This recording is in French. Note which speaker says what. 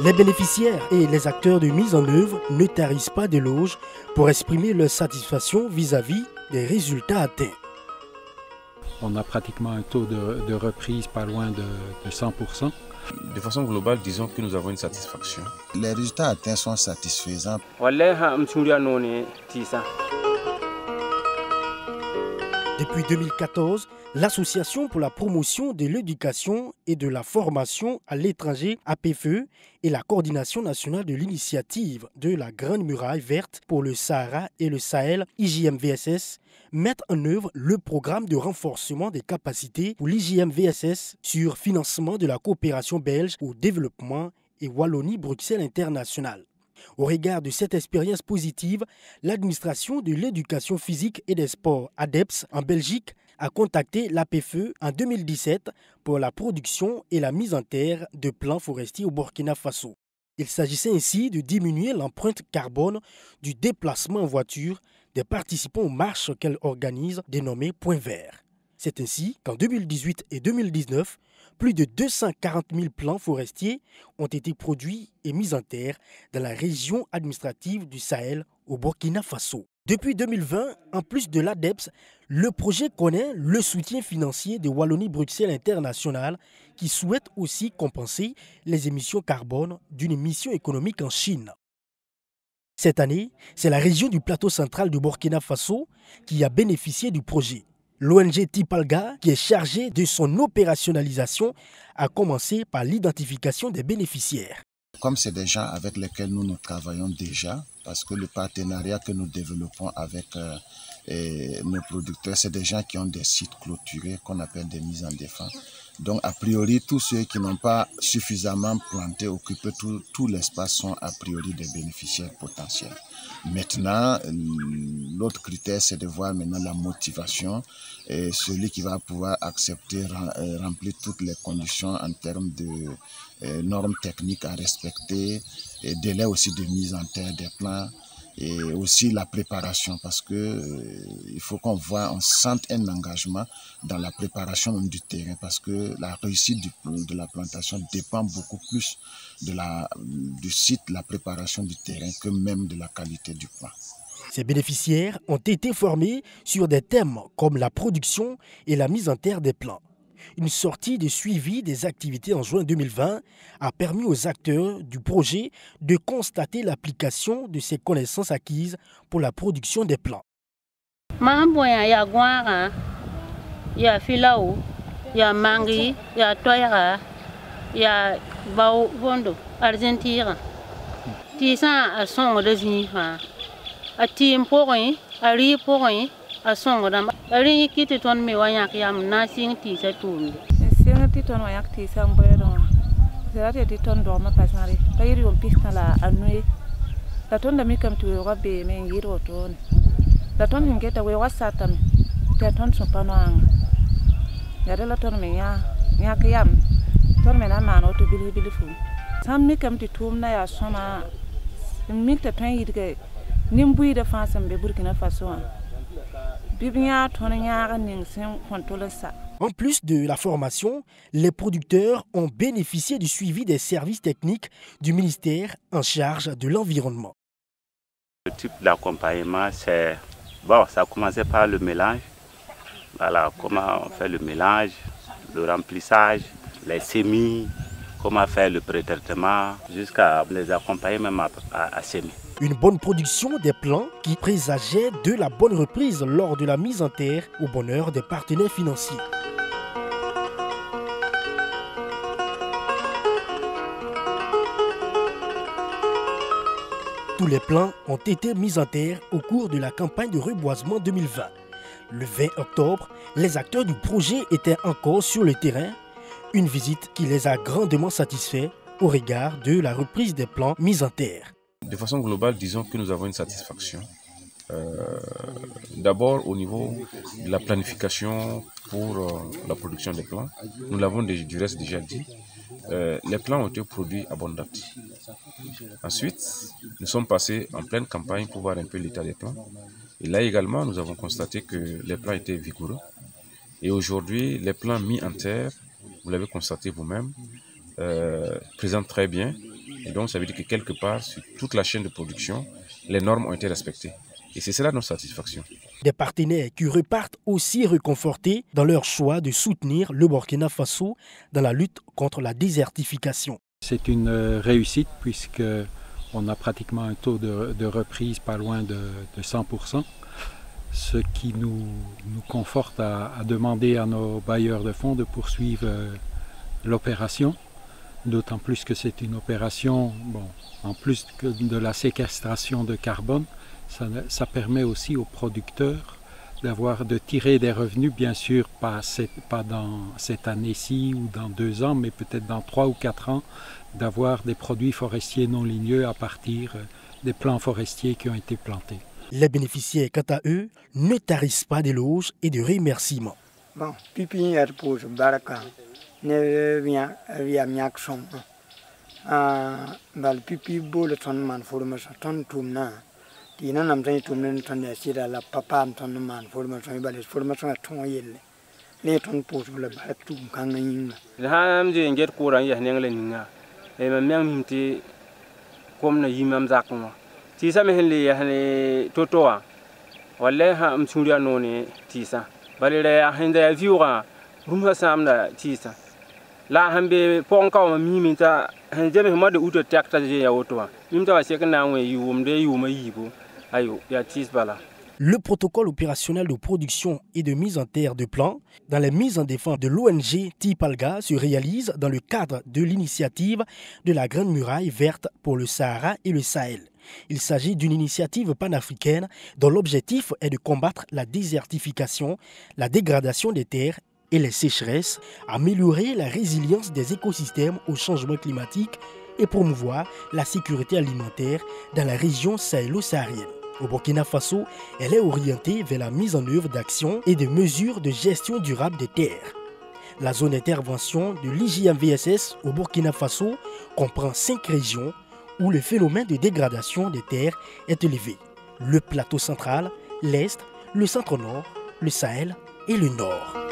Speaker 1: Les bénéficiaires et les acteurs de mise en œuvre ne tarissent pas d'éloges pour exprimer leur satisfaction vis-à-vis des résultats atteints.
Speaker 2: On a pratiquement un taux de reprise pas loin de 100%.
Speaker 3: De façon globale, disons que nous avons une satisfaction.
Speaker 4: Les résultats atteints sont satisfaisants.
Speaker 1: Depuis 2014, l'Association pour la promotion de l'éducation et de la formation à l'étranger APFE et la Coordination nationale de l'initiative de la Grande Muraille Verte pour le Sahara et le Sahel, IJMVSS, mettent en œuvre le programme de renforcement des capacités pour l'IJMVSS sur financement de la coopération belge au développement et Wallonie-Bruxelles International. Au regard de cette expérience positive, l'administration de l'éducation physique et des sports ADEPS en Belgique a contacté l'APFE en 2017 pour la production et la mise en terre de plants forestiers au Burkina Faso. Il s'agissait ainsi de diminuer l'empreinte carbone du déplacement en voiture des participants aux marches qu'elle organise dénommées Points Verts. C'est ainsi qu'en 2018 et 2019, plus de 240 000 plants forestiers ont été produits et mis en terre dans la région administrative du Sahel au Burkina Faso. Depuis 2020, en plus de l'ADEPS, le projet connaît le soutien financier de Wallonie-Bruxelles International qui souhaite aussi compenser les émissions carbone d'une mission économique en Chine. Cette année, c'est la région du plateau central du Burkina Faso qui a bénéficié du projet. L'ONG Tipalga, qui est chargée de son opérationnalisation, a commencé par l'identification des bénéficiaires.
Speaker 4: Comme c'est des gens avec lesquels nous travaillons déjà, parce que le partenariat que nous développons avec nos producteurs, c'est des gens qui ont des sites clôturés qu'on appelle des mises en défense. Donc, a priori, tous ceux qui n'ont pas suffisamment planté, occupé tout l'espace sont a priori des bénéficiaires potentiels. Maintenant, l'autre critère, c'est de voir maintenant la motivation et celui qui va pouvoir accepter, remplir toutes les conditions en termes de normes techniques à respecter, et délai aussi de mise en terre des plants, et aussi la préparation, parce que il faut on sente un engagement dans la préparation du terrain, parce que la réussite de la plantation dépend beaucoup plus du site, la préparation du terrain, que même de la qualité du plant.
Speaker 1: Ces bénéficiaires ont été formés sur des thèmes comme la production et la mise en terre des plants. Une sortie de suivi des activités en juin 2020 a permis aux acteurs du projet de constater l'application de ces connaissances acquises pour la production des plants.
Speaker 5: Il y a Filao, il y a Mangui, il y a Toyara, il y a Baovondo, Argentine. Tisa a son de Zinifa. A team pour rien, a ri pour rien. Ari kiti ton me wayak yam na sing ti sa tum.
Speaker 6: Sing ti ton wayak ti sang boyron. Serate ti ton do ma pasari. Tayri on pista la anui. La ton da mi kam tu wa be me ngiro ton. La ton ngeta we wasatan. Ta ton so panang. Ya la ton me ya kiyam. Ton me na mano to bili fu. Sam mi kam ti tum na ya sona. Mi ta tan yidge. Nimbui de fansam be Burkina Faso.
Speaker 1: En plus de la formation, les producteurs ont bénéficié du suivi des services techniques du ministère en charge de l'environnement.
Speaker 7: Le type d'accompagnement, c'est... Bon, ça a commencé par le mélange. Voilà, comment on fait le mélange, le remplissage, les semis, comment faire le pré-traitement, jusqu'à les accompagner même à semer.
Speaker 1: Une bonne production des plants qui présageait de la bonne reprise lors de la mise en terre au bonheur des partenaires financiers. Tous les plants ont été mis en terre au cours de la campagne de reboisement 2020. Le 20 octobre, les acteurs du projet étaient encore sur le terrain, une visite qui les a grandement satisfaits au regard de la reprise des plants mis en terre.
Speaker 3: De façon globale, disons que nous avons une satisfaction. D'abord au niveau de la planification pour la production des plants. Nous l'avons du reste déjà dit. Les plants ont été produits à bonne date. Ensuite, nous sommes passés en pleine campagne pour voir un peu l'état des plants. Et là également, nous avons constaté que les plants étaient vigoureux. Et aujourd'hui, les plants mis en terre, vous l'avez constaté vous-même, présentent très bien Et donc, ça veut dire que quelque part, sur toute la chaîne de production, les normes ont été respectées. Et c'est cela notre satisfaction.
Speaker 1: Des partenaires qui repartent aussi réconfortés dans leur choix de soutenir le Burkina Faso dans la lutte contre la désertification.
Speaker 2: C'est une réussite puisqu'on a pratiquement un taux de reprise pas loin de 100%, ce qui nous conforte à demander à nos bailleurs de fonds de poursuivre l'opération, d'autant plus que c'est une opération, en plus que de la séquestration de carbone, ça permet aussi aux producteurs de tirer des revenus, bien sûr pas dans cette année-ci ou dans 2 ans, mais peut-être dans 3 ou 4 ans, d'avoir des produits forestiers non ligneux à partir des plants forestiers qui ont été plantés.
Speaker 1: Les bénéficiaires, quant à eux, ne tarissent pas d'éloges et de remerciements.
Speaker 8: Bon, pipi pour baraka, ne vient miak som. Bal pipi bol ton man formation ton tumna. Tina nam tan tumnen ton sira la papa ton man formation bal formation ton yelle. Le ton pour le barak tum kan yin.
Speaker 9: Ham je nget kuran ya nengle ninga. E ma mem ti kom na yimam zakuma. Ti sa me henle ya ne totoa. Walle ha am suria noni ti sa. Balere ya hende viura rumha samna ti sa. La hambe ponka ma miminta jeme ma de uto takta je ya otoa. Mimta wa sekna we yumde yuma yibo. Ayo ya tis bala.
Speaker 1: Le protocole opérationnel de production et de mise en terre de plants dans les mises en défense de l'ONG Tipalga se réalise dans le cadre de l'initiative de la Grande Muraille verte pour le Sahara et le Sahel. Il s'agit d'une initiative panafricaine dont l'objectif est de combattre la désertification, la dégradation des terres et les sécheresses, améliorer la résilience des écosystèmes au changement climatique et promouvoir la sécurité alimentaire dans la région sahélo-saharienne. Au Burkina Faso, elle est orientée vers la mise en œuvre d'actions et de mesures de gestion durable des terres. La zone d'intervention de l'IJMVSS au Burkina Faso comprend 5 régions où le phénomène de dégradation des terres est élevé. Le plateau central, l'Est, le centre-nord, le Sahel et le Nord.